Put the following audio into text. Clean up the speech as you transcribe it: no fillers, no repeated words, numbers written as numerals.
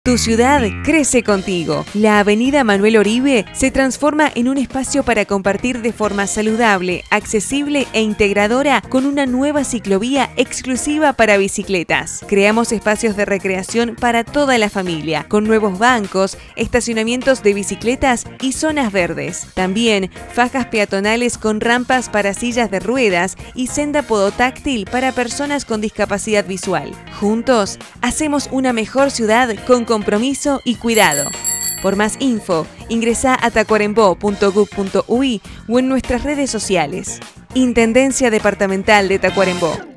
Tu ciudad crece contigo. La avenida Manuel Oribe se transforma en un espacio para compartir de forma saludable, accesible e integradora con una nueva ciclovía exclusiva para bicicletas. Creamos espacios de recreación para toda la familia, con nuevos bancos, estacionamientos de bicicletas y zonas verdes. También fajas peatonales con rampas para sillas de ruedas y senda podotáctil para personas con discapacidad visual. Juntos, hacemos una mejor ciudad con compromiso y cuidado. Por más info, ingresá a tacuarembó.gov.uy o en nuestras redes sociales. Intendencia Departamental de Tacuarembó.